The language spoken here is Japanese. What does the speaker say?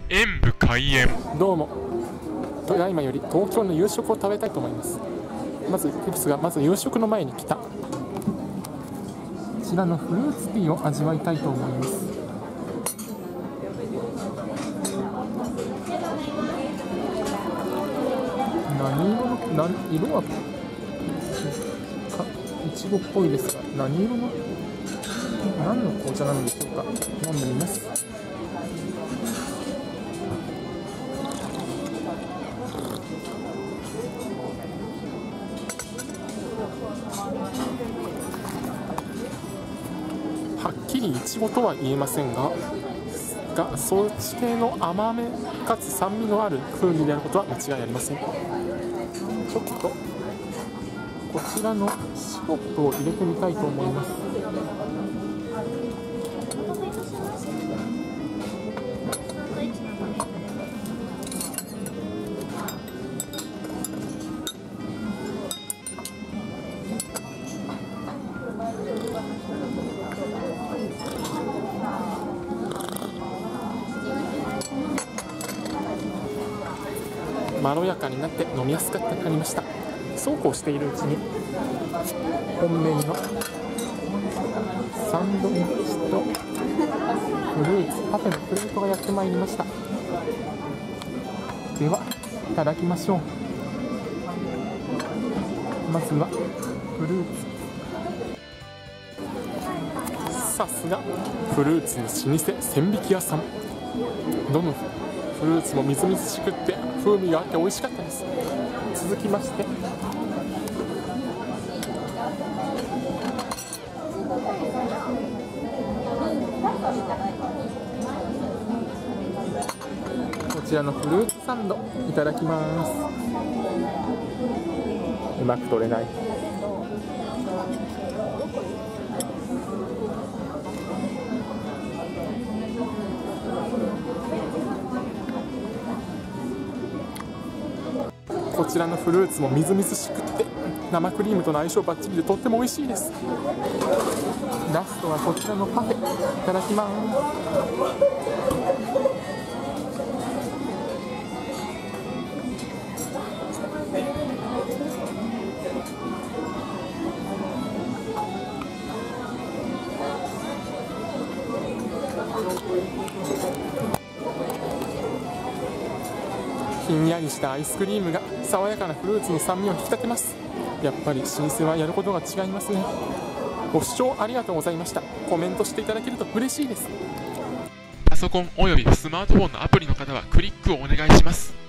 演武開演。 どうも、ただいまより東京の夕食を食べたいと思います。まず夕食の前に来たこちらのフルーツティーを味わいたいと思います。色はいちごっぽいですが、何の紅茶なのでしょうか。飲んでみます。はっきりいちごとは言えませんが、そっち系の甘めかつ酸味のある風味であることは間違いありません。ちょっとこちらのシロップを入れてみたいと思います。まろやかになって飲みやすかったくなりました。そうこうしているうちに本命のサンドイッチとフルーツパフェのプレートがやってまいりました。ではいただきましょう。まずはフルーツ。さすがフルーツの老舗千疋屋さん。どのフルーツもみずみずしくって風味があって美味しかったです。続きましてこちらのフルーツサンドいただきます。うまく取れない。こちらのフルーツもみずみずしくって生クリームとの相性バッチリでとっても美味しいです。ラストはこちらのパフェいただきます。ひんやりしたアイスクリームが爽やかなフルーツの酸味を引き立てます。やっぱり老舗はやることが違いますね。ご視聴ありがとうございました。コメントしていただけると嬉しいです。 パソコンおよびスマートフォンのアプリの方はクリックをお願いします。